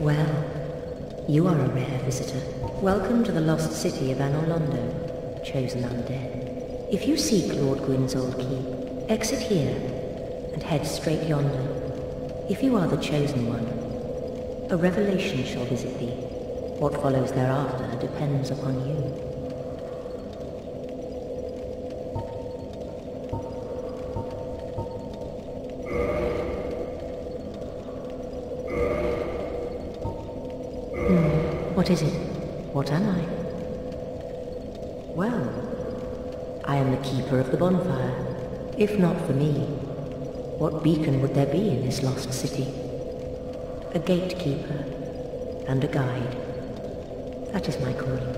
Well, you are a rare visitor. Welcome to the lost city of Anor Londo, chosen undead. If you seek Lord Gwyn's old keep, exit here and head straight yonder. If you are the chosen one, a revelation shall visit thee. What follows thereafter depends upon you. What is it? What am I? Well, I am the keeper of the bonfire. If not for me, what beacon would there be in this lost city? A gatekeeper and a guide. That is my calling.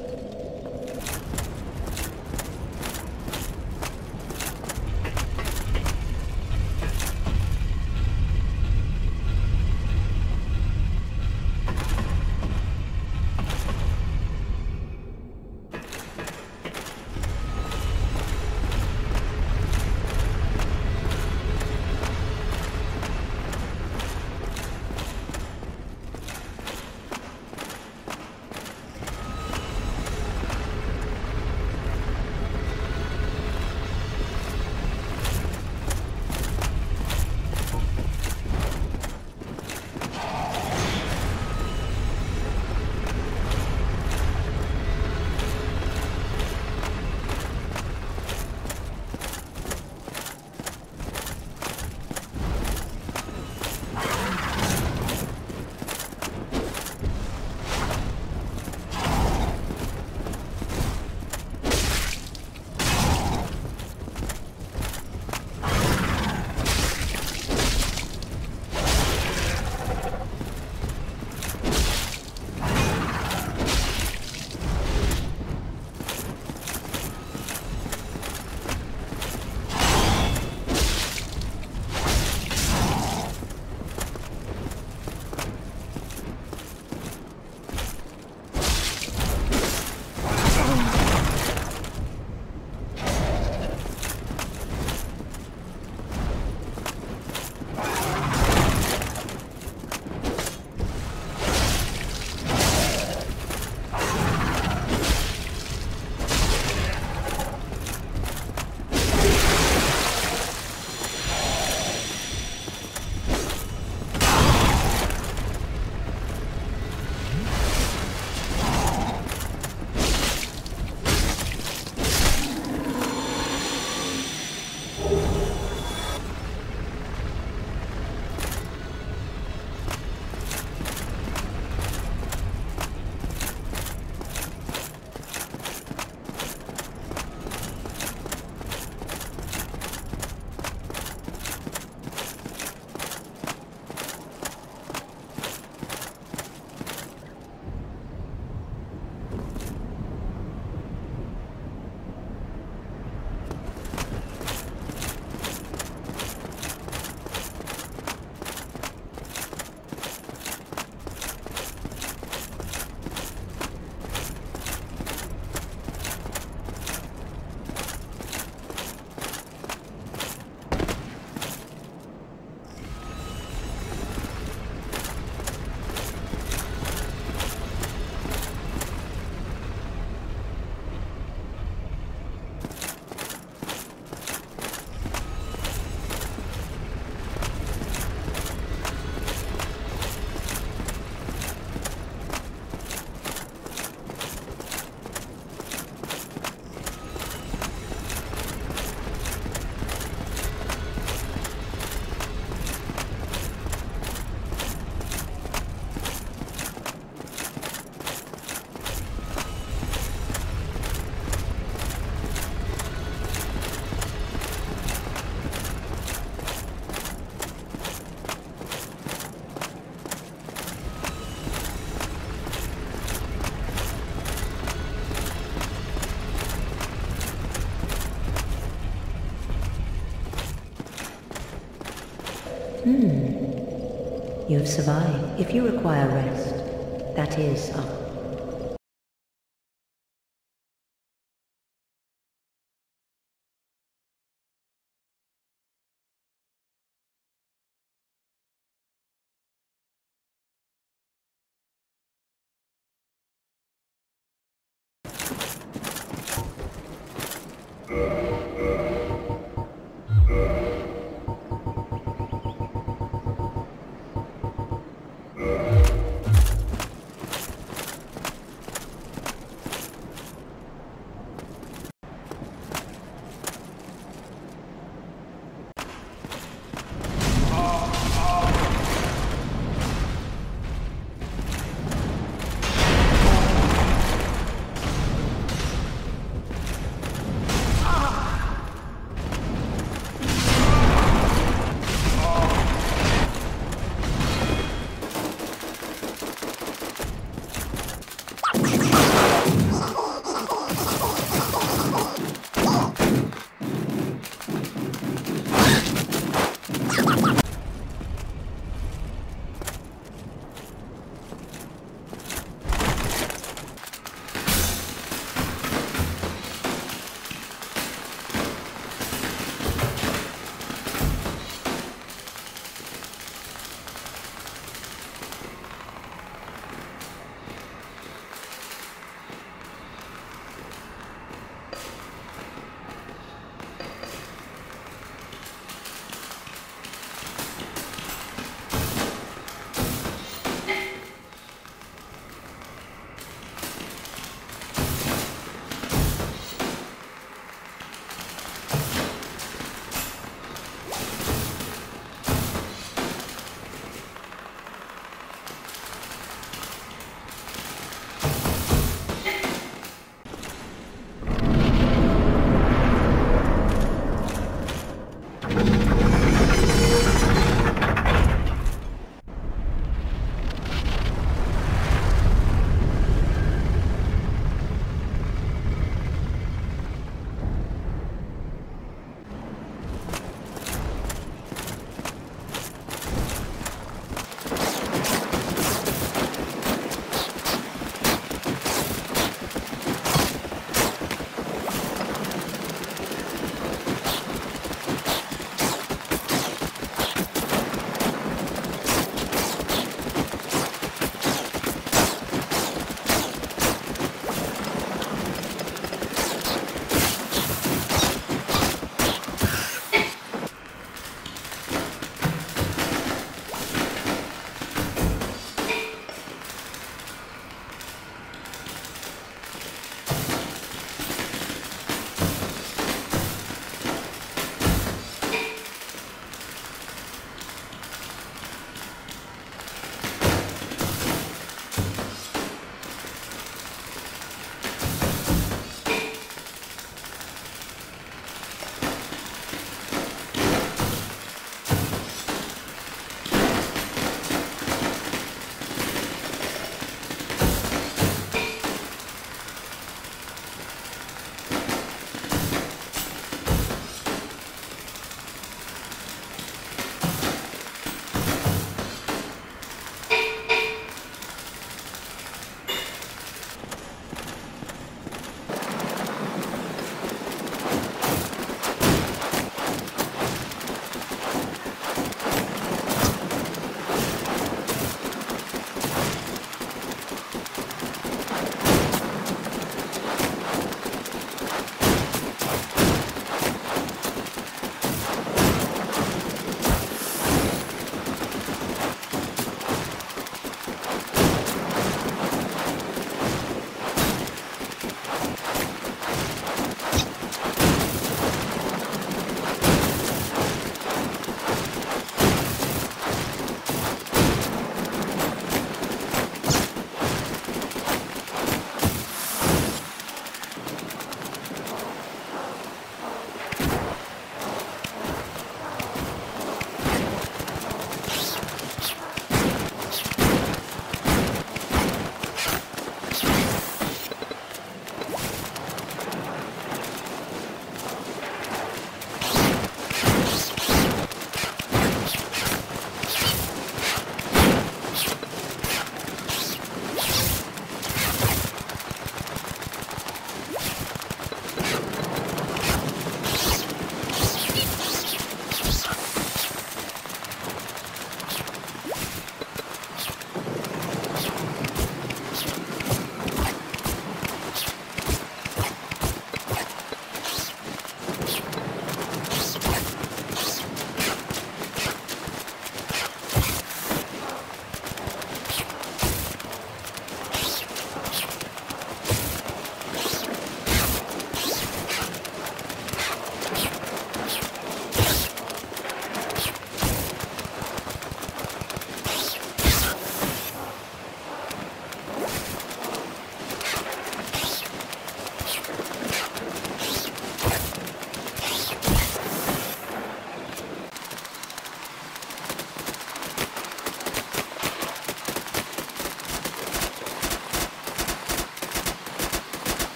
You have survived. If you require rest, that is up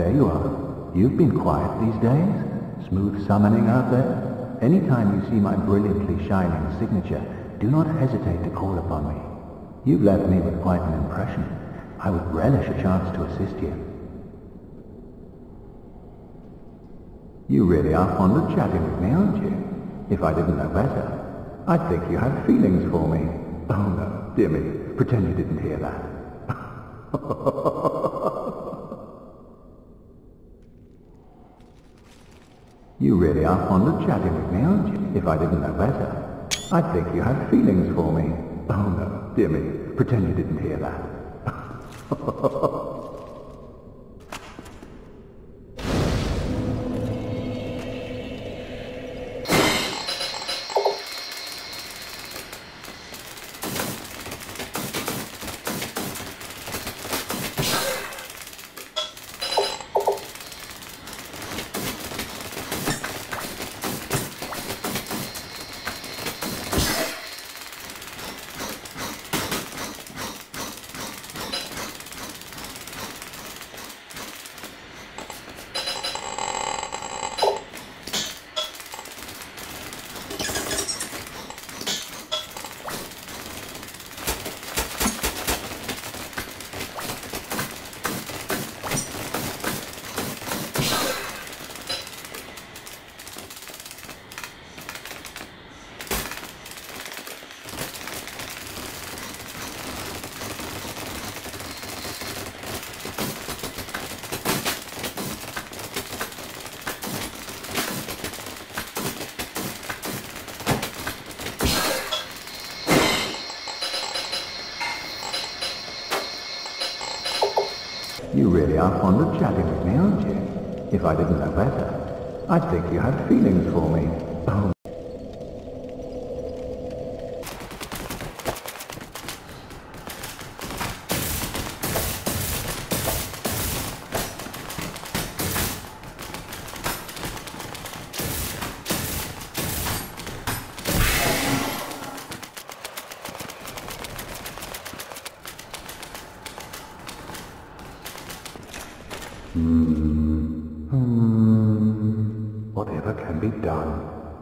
there you are. You've been quiet these days. Smooth summoning out there. Anytime you see my brilliantly shining signature, do not hesitate to call upon me. You've left me with quite an impression. I would relish a chance to assist you. You really are fond of chatting with me, aren't you? If I didn't know better, I'd think you had feelings for me. Oh no, dear me, pretend you didn't hear that. You really are fond of chatting with me, aren't you? If I didn't know better, I'd think you had feelings for me. Oh no, dear me, pretend you didn't hear that. You really are fond of chatting with me, aren't you? If I didn't know better, I'd think you had feelings for me. Oh. Whatever can be done.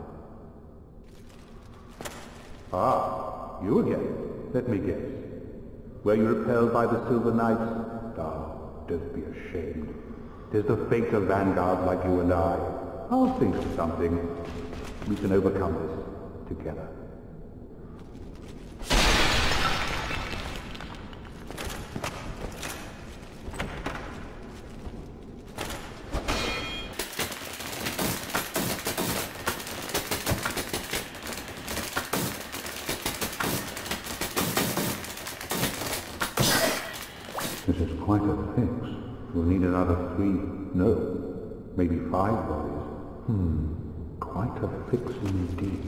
Ah, you again. Let me guess. Were you repelled by the Silver Knights? Ah, don't be ashamed. 'Tis the fate of vanguards like you and I. I'll think of something. We can overcome this together. This is quite a fix. We'll need another 3, no, maybe 5 bodies. Quite a fix indeed.